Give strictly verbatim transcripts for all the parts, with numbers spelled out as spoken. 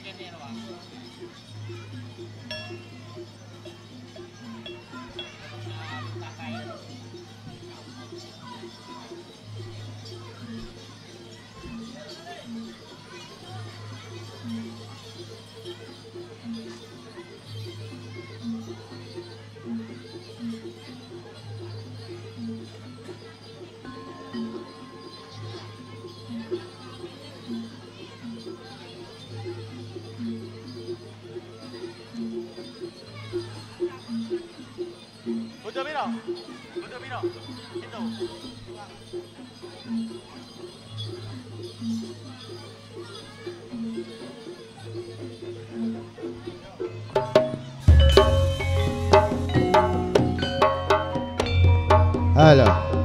Bojo piro? Bojo piro? Itu. Halo.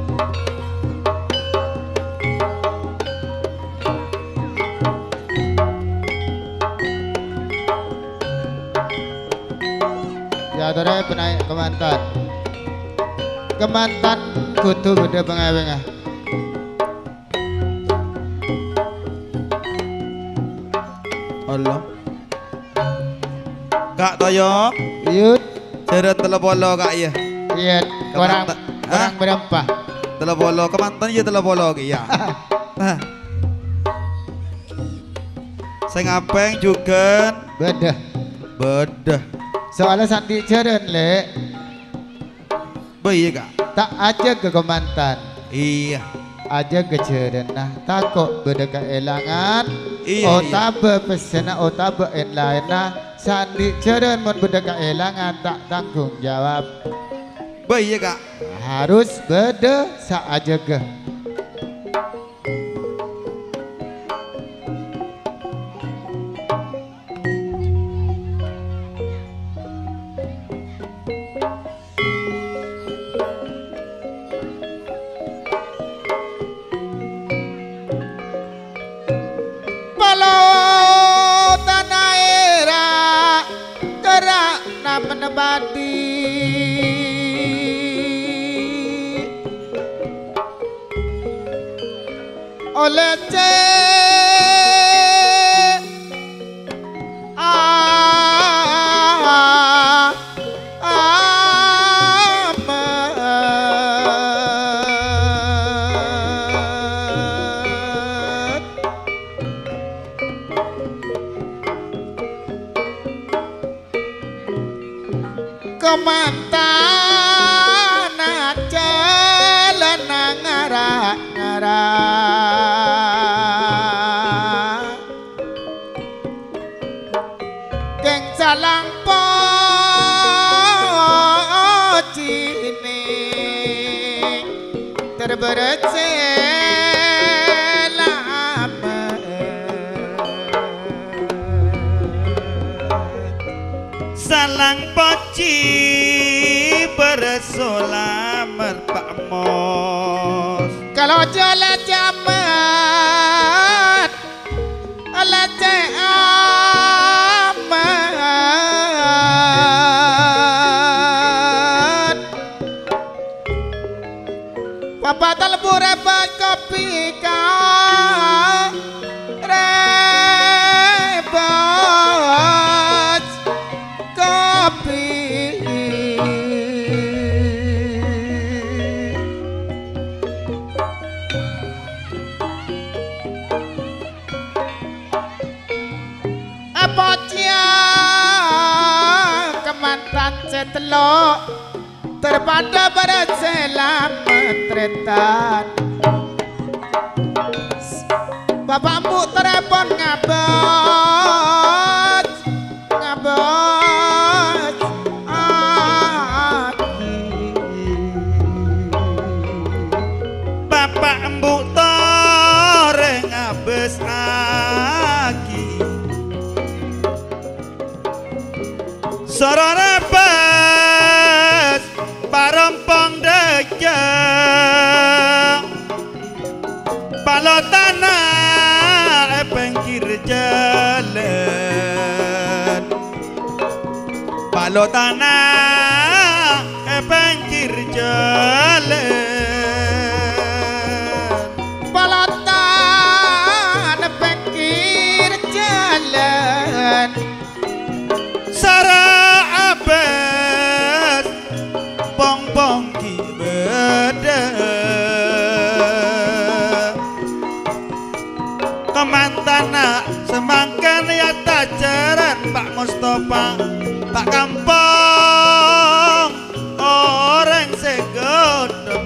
Ya tore penaik kemantan. Kemantan kudu beda bengah-bengah. Allah. Kak Toyo, Yud, seret telepolo kak ya. iya, orang Kemantan. orang Hah? berempah. Telepolo kemantan ya telepolo ki ya. Nah. Saya ngapeng juga Beda. bedah. Soalnya sandi jeren le, Bayi kak. tak aja ke kemantan, Iya. aja ke jeren. Nah, takut beda keelangan. Iya, Oh iya. tabe pesena, oh tabe en lain. Nah, sandi jeren mon beda keelangan tak tanggung jawab. Bayi kak. Harus beda sa aja ke. Menebati oleh C A Amat kemantan aja lana ngara-ngara geng salang pocine terberece Salang poci bersolamer Pak Mos. kalau jalan jaman ala aman papa talbu rebat kopi kau rebat kopi apotnya kemantan setelok terpada pada selamat tretan bapakmu telepon ngabot ngabot Bapak Mbuk tore ngabes aki. Sorone bes parompong dejeng balotana e pengkir jalan balotana e pengkir jalan balatan pekir jalan Len Sara abes pong pong ki bede kemantana semangkan ya tajaran Pak Mustafa Pak Kampung orang segodong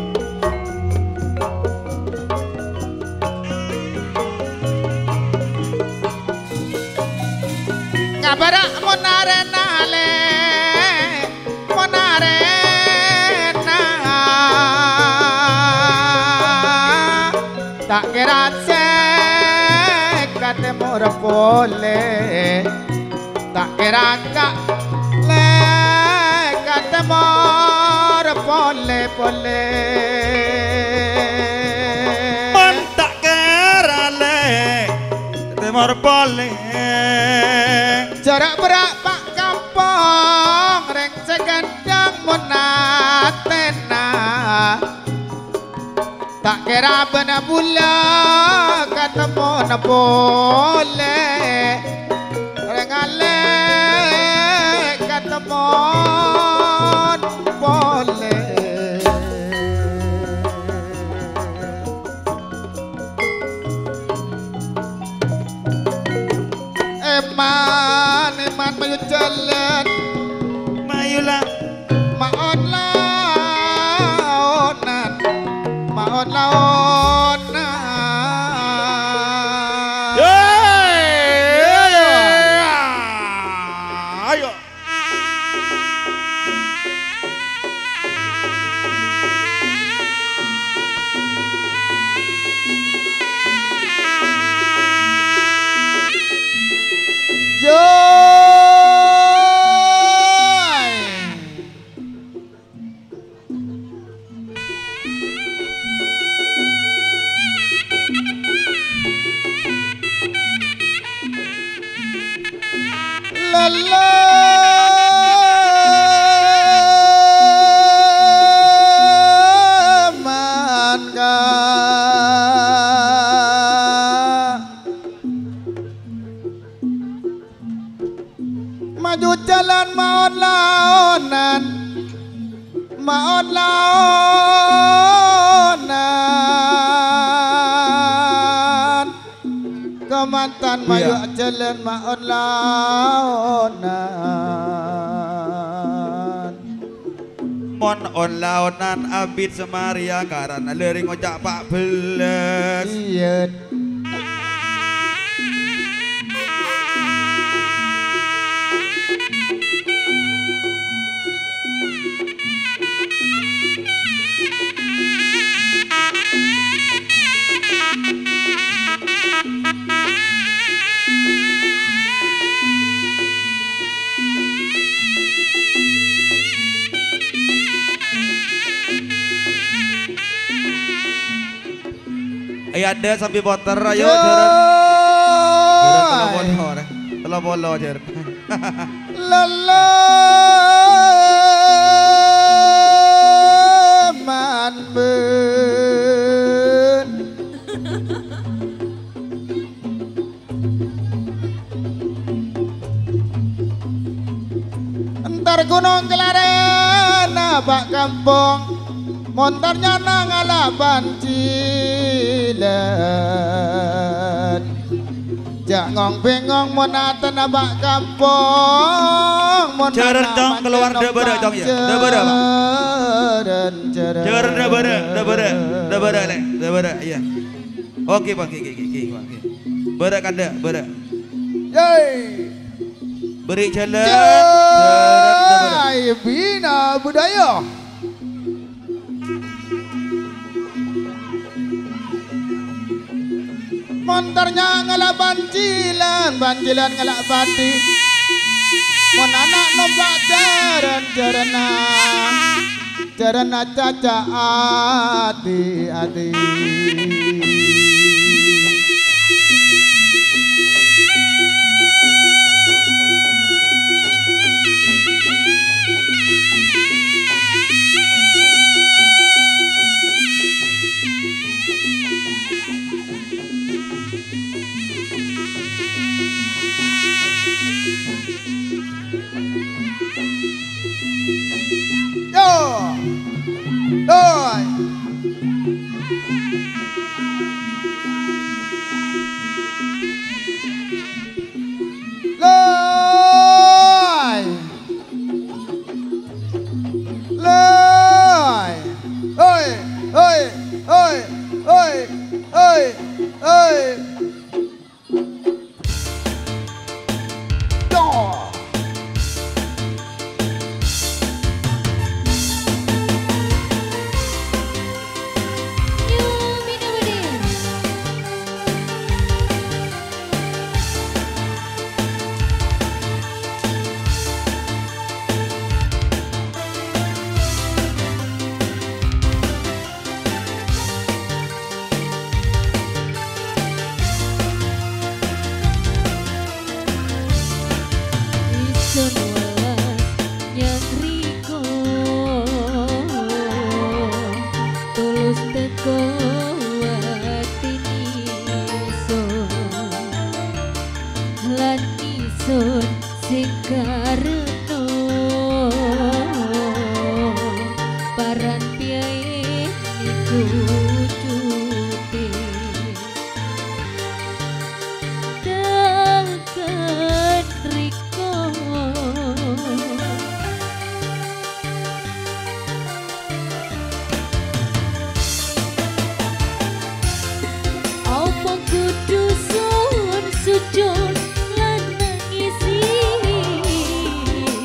ngabara monarena le monarena tak kira kate mor pole tak kira kak le kate mor pole pole mon tak kira le temor pole jarak berak Pak Kampung reng segandang monatena tak kira benar bula ketemu na boleh rengale ketemu boleh eman eman mayu jalan mayulah maon laonan maon laonan ayo Joy lalaman ka maju jalan maon laonan maon laonan kemantan maju Iya. jalan maon laonan mon on laonan abid semaria karena lering ojak Pak Beles iya ayo ada sampai boter ayo jeren jeren telah bolo re telah bolo jeren lalaman ben entar gunung kelaren Pak Kampung montarnya nang alaban cilen jangong bengong monaten Pak Kampung jeren dong keluar debere dong ya debere Pak jeren debere debere debere le debere iya oke Pak oke oke oke oke bere kanda bere Yeay beri jalan jeren debere Yeay bina budaya montarnya ngelak bancilan bancilan ngelak pati mon anak numpak jaran jarana jarana caca ati ati Yo. Doi. Loi. Loi. Oi, oi, oi, oi, oi, oi. Doi. Sing kareno paran piye niku cuti tekan riko apa kudu sun sujud lan nangisi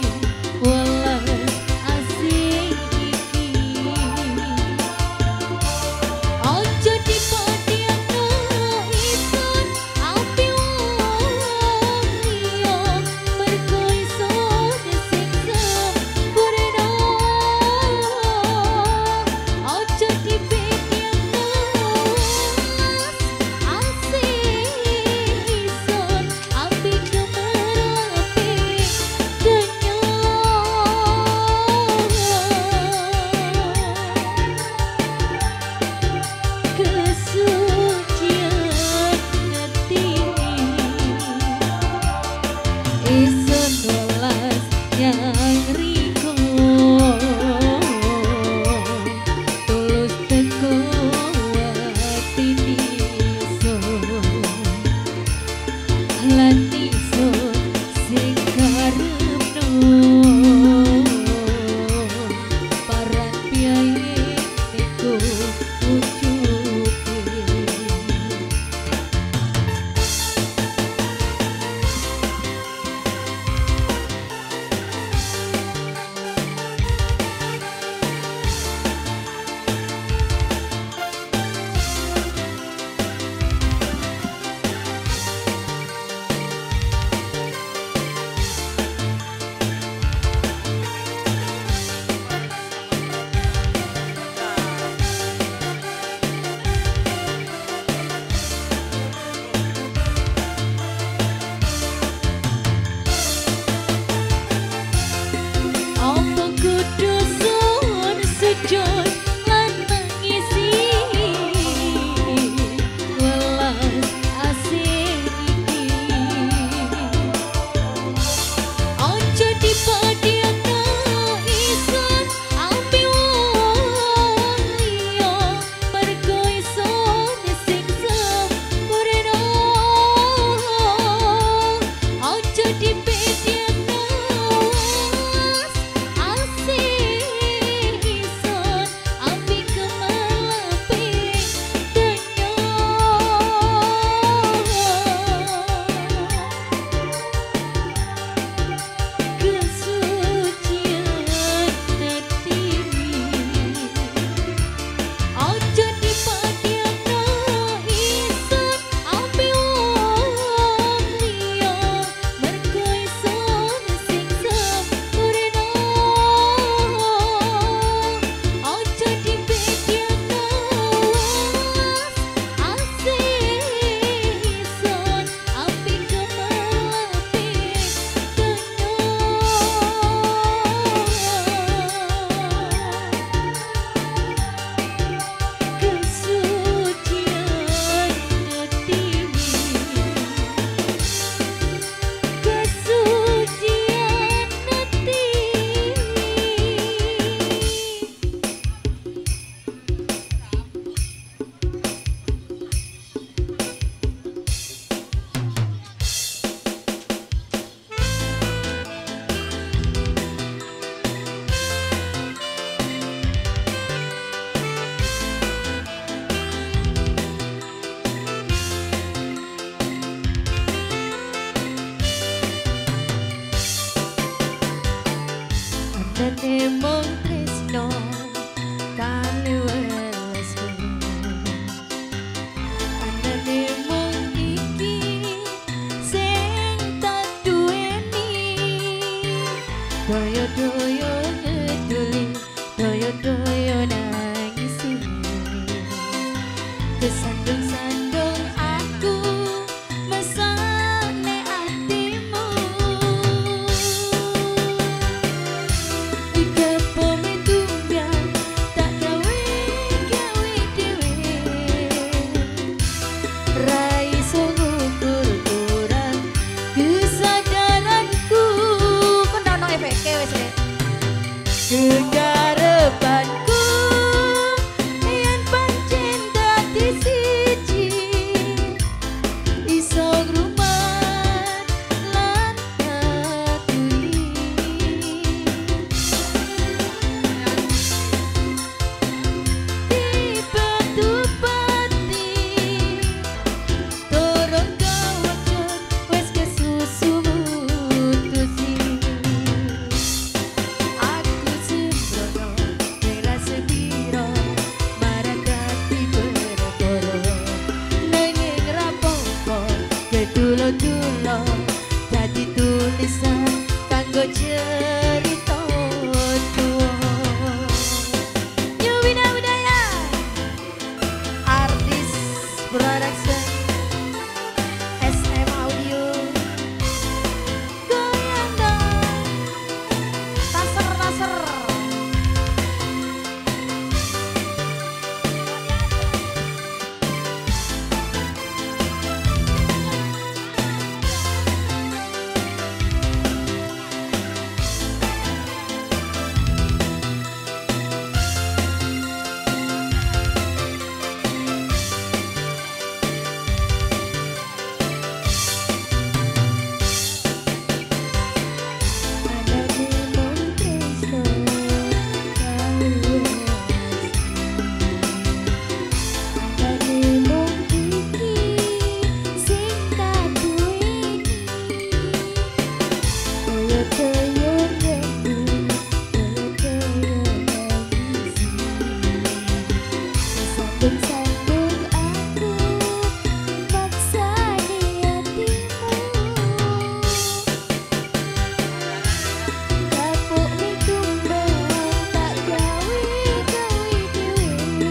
Andane mung tresno kali welasku Andane mung iki sing tak duweni Doyo-doyo ngeduli Doyo-doyo nangisi Kesandung-sandung aku mesane atimu Dikepo mitumbian tak gawe-gawe dhewe Ra iso ngukur kurang kesadaranku Kono efeke wis rek Kekarepanku yen pancen dadi siji iso ngrumat lan ngaturi Dipetupati turun kawajut wis kesusu mutusi Aku sembrono ora sepiro marakati perkara nanging ra apa-apa kedulo-dulo dadi tulisan kanggo cerita tuwa New Wina Budaya artis production S M Audio goyang dong taser taser Sambung aku maksa di hatimu Kapuk mitumbang tak gawe-gawe dhewe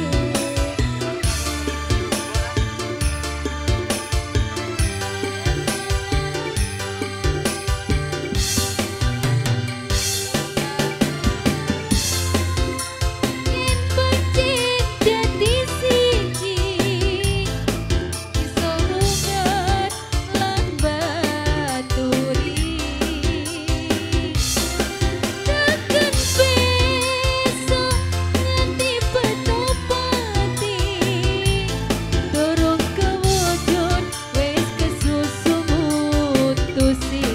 Yen pancen dadi siji iso rugat lan baturi Tekan besok nganti petopati Durung kewujud wis kesusu mutusi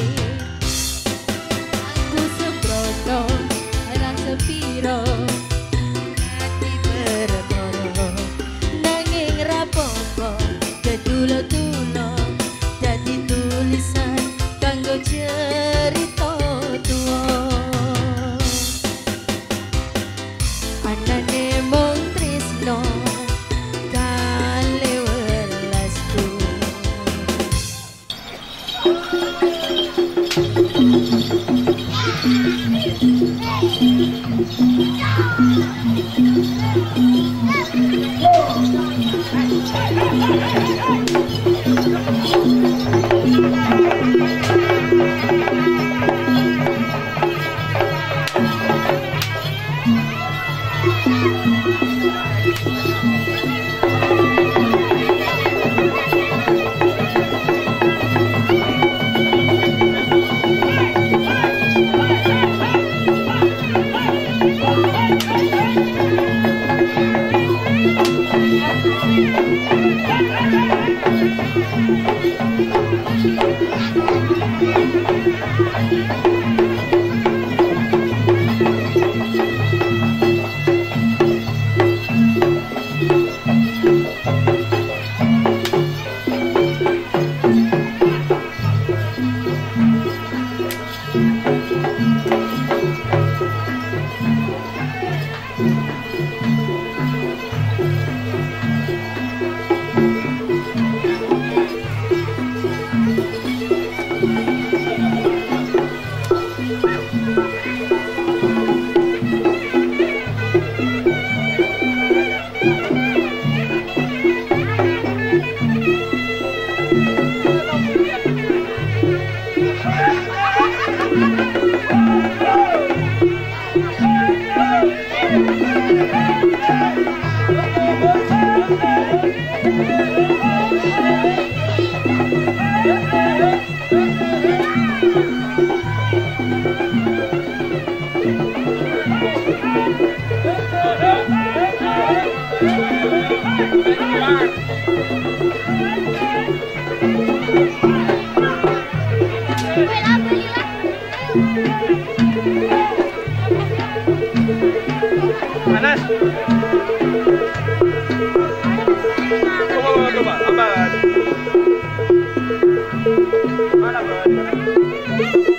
Aku sembrono ora sepiro ati perkara nanging ra apa-apa kedulo-dulo dadi tulisan kanggo cerita tuwa Andane mung tresno kali welasku Anas. Coba, coba, coba. Aman. Mana, Bro?